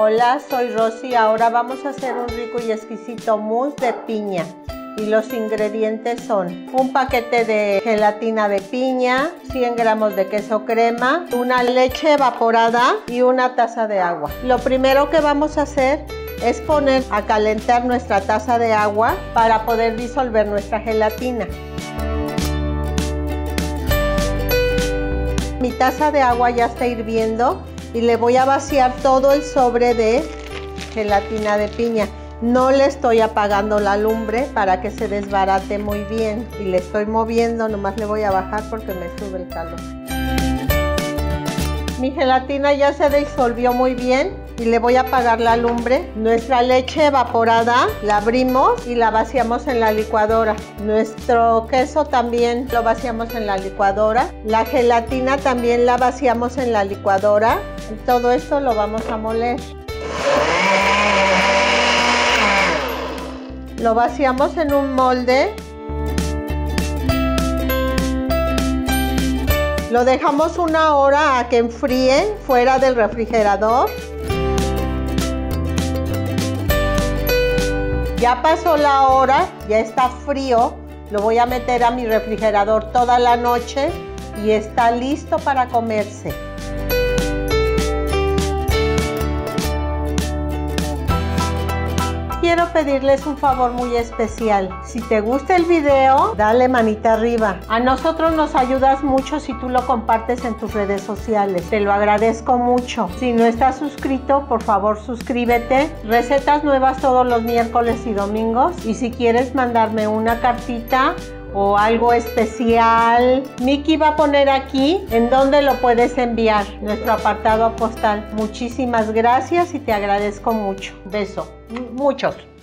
Hola, soy Rosy. Ahora vamos a hacer un rico y exquisito mousse de piña. Y los ingredientes son un paquete de gelatina de piña, 100 gramos de queso crema, una leche evaporada y una taza de agua. Lo primero que vamos a hacer es poner a calentar nuestra taza de agua para poder disolver nuestra gelatina. Mi taza de agua ya está hirviendo y le voy a vaciar todo el sobre de gelatina de piña. No le estoy apagando la lumbre para que se desbarate muy bien y le estoy moviendo, nomás le voy a bajar porque me sube el calor. Mi gelatina ya se disolvió muy bien y le voy a apagar la lumbre. Nuestra leche evaporada la abrimos y la vaciamos en la licuadora. Nuestro queso también lo vaciamos en la licuadora. La gelatina también la vaciamos en la licuadora. Y todo esto lo vamos a moler. Lo vaciamos en un molde. Lo dejamos una hora a que enfríe fuera del refrigerador. Ya pasó la hora, ya está frío. Lo voy a meter a mi refrigerador toda la noche y está listo para comerse. Quiero pedirles un favor muy especial. Si te gusta el video, dale manita arriba. A nosotros nos ayudas mucho si tú lo compartes en tus redes sociales. Te lo agradezco mucho. Si no estás suscrito, por favor suscríbete. Recetas nuevas todos los miércoles y domingos. Y si quieres mandarme una cartita o algo especial, Miki va a poner aquí en dónde lo puedes enviar, nuestro apartado postal. Muchísimas gracias y te agradezco mucho. Beso. Muchos.